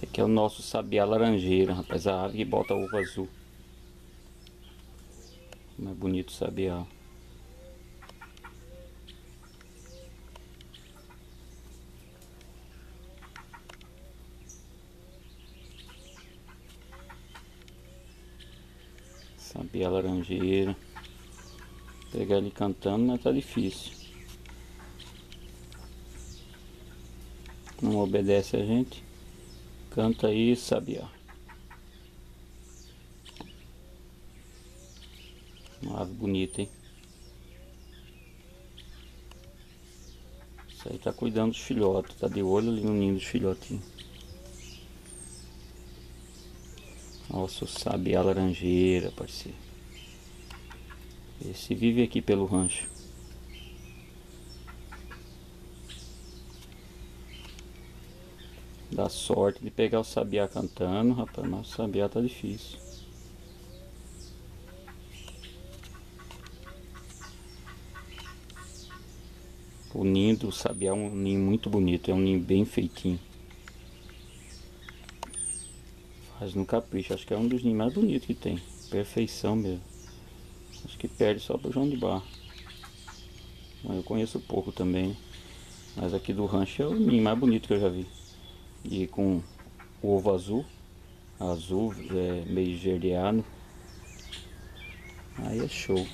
Esse aqui é o nosso sabiá laranjeira, rapaz. A ave que bota ovo azul. Como é bonito o sabiá. Sabiá laranjeira. Pegar ele cantando, mas tá difícil. Não obedece a gente. Canta aí, sabiá. Uma ave bonita, hein? Isso aí tá cuidando dos filhotes. Tá de olho ali no ninho dos filhotinhos. Nossa, o sabiá laranjeira, parceiro. Esse vive aqui pelo rancho. Dá sorte de pegar o sabiá cantando, rapaz, mas o sabiá tá difícil. O ninho do sabiá é um ninho muito bonito, é um ninho bem feitinho. Faz no capricho, acho que é um dos ninhos mais bonitos que tem. Perfeição mesmo. Acho que perde só pro João de Barro. Mas eu conheço pouco também. Mas aqui do rancho é o ninho mais bonito que eu já vi. E com o ovo azul. Azul, meio esverdeado. Aí é show.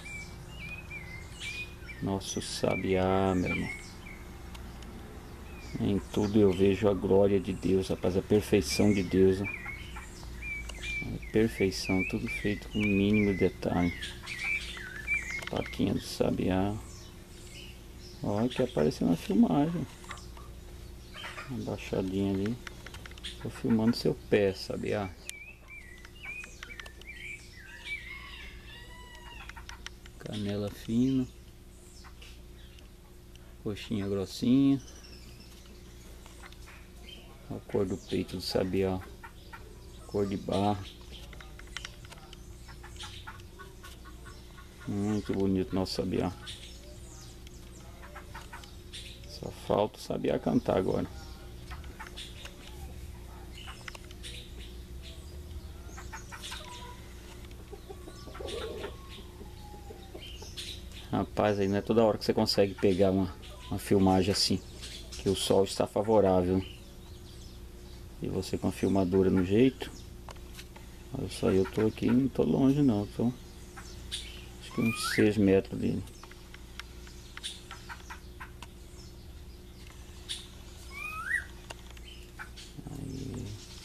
Nosso sabiá, meu irmão. Em tudo eu vejo a glória de Deus, rapaz, a perfeição de Deus. A perfeição, tudo feito com o mínimo detalhe. Patinha do sabiá. Olha que apareceu na filmagem. Uma baixadinha ali. Tô filmando seu pé, sabiá. Canela fina. Coxinha grossinha. A cor do peito do sabiá. Cor de barro. Muito bonito nosso sabiá. Só falta o sabiá cantar agora. Rapaz, aí não é toda hora que você consegue pegar uma filmagem assim, que o sol está favorável. E você com a filmadora no jeito. Olha só, eu tô aqui, não tô longe não, tô acho que uns 6 metros dele. Aí.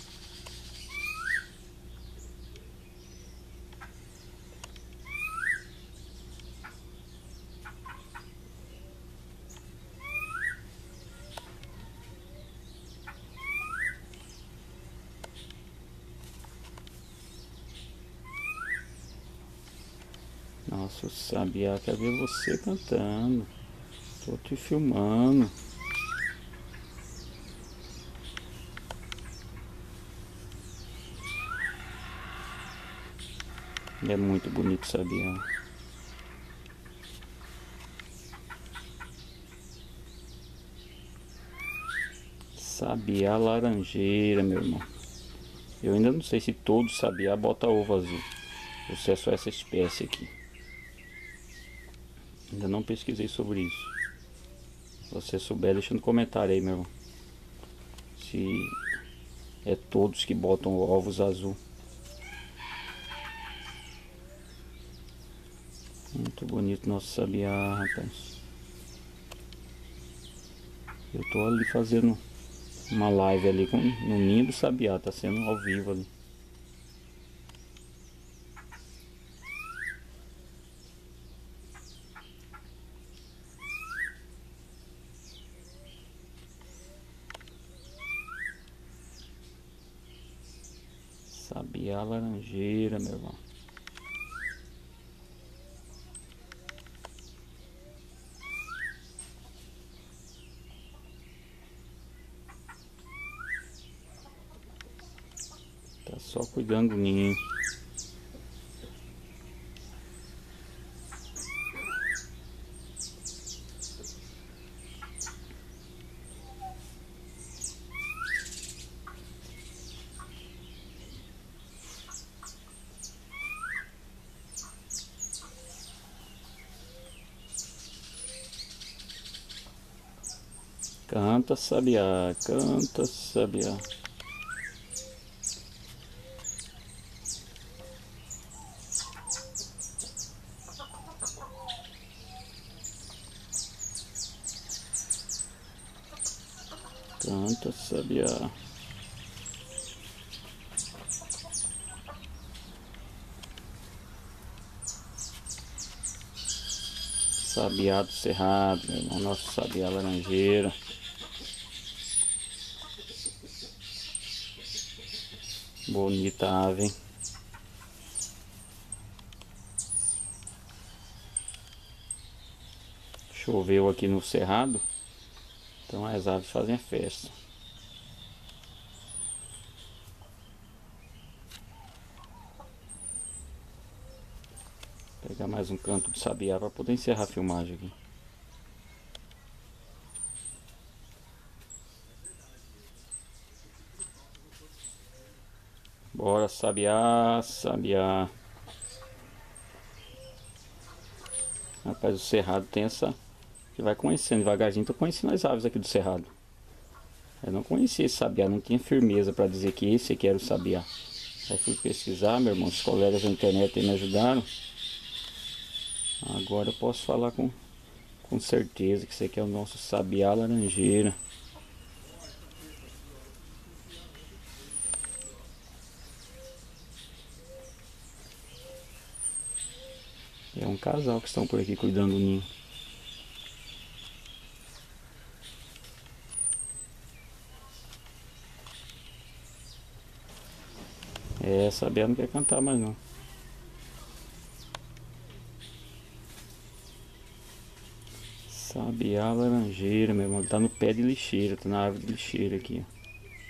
Nossa, o sabiá quer ver você cantando. Tô te filmando. É muito bonito o sabiá. Sabiá laranjeira, meu irmão. Eu ainda não sei se todo sabiá bota ovo azul. Ou se é só essa espécie aqui. Ainda não pesquisei sobre isso. Se você souber, deixa no comentário aí, meu irmão. Se é todos que botam ovos azul. Muito bonito nosso sabiá, rapaz. Eu tô ali fazendo uma live ali no ninho do sabiá. Tá sendo ao vivo ali. Sabiá laranjeira, meu irmão. Tá só cuidando do ninho. Canta, sabiá, canta, sabiá. Canta, sabiá. Sabiá do Cerrado, meu irmão, nosso sabiá laranjeira. Bonita ave, hein? Choveu aqui no cerrado, então as aves fazem a festa. Vou pegar mais um canto de sabiá para poder encerrar a filmagem aqui. Bora, sabiá, sabiá. Rapaz, o cerrado tem essa... Você vai conhecendo devagarzinho. Tô conhecendo as aves aqui do cerrado. Eu não conhecia esse sabiá, não tinha firmeza para dizer que esse aqui era o sabiá. Aí fui pesquisar, meu irmão, os colegas da internet aí me ajudaram. Agora eu posso falar com certeza que esse aqui é o nosso sabiá laranjeira. É um casal que estão por aqui cuidando do ninho. É, sabiá não quer cantar mais não. Sabiá laranjeira, meu irmão. Ele tá no pé de lixeira, tá na árvore de lixeira aqui, ó.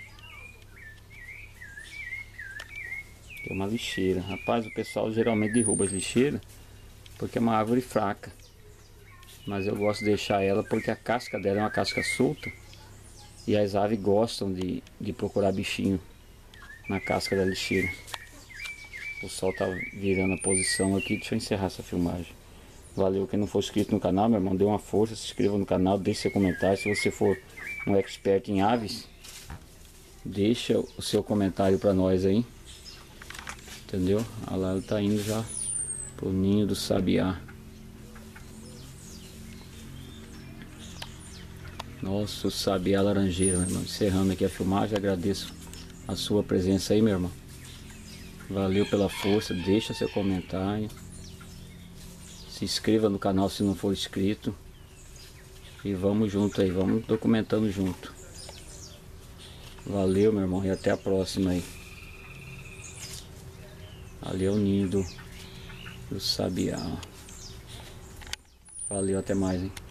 Que é uma lixeira. Rapaz, o pessoal geralmente derruba as lixeiras porque é uma árvore fraca. Mas eu gosto de deixar ela porque a casca dela é uma casca solta. E as aves gostam de procurar bichinho na casca da lixeira. O sol tá virando a posição aqui. Deixa eu encerrar essa filmagem. Valeu, quem não for inscrito no canal, meu irmão, dê uma força, se inscreva no canal, deixe seu comentário. Se você for um expert em aves, deixa o seu comentário para nós aí. Entendeu? Olha lá, ela tá indo já pro ninho do sabiá. Nosso sabiá laranjeira, meu irmão. Encerrando aqui a filmagem, agradeço a sua presença aí, meu irmão. Valeu pela força, deixa seu comentário. Se inscreva no canal se não for inscrito. E vamos junto aí, vamos documentando junto. Valeu, meu irmão, e até a próxima aí. Ali é o ninho do sabiá. Valeu, até mais, hein.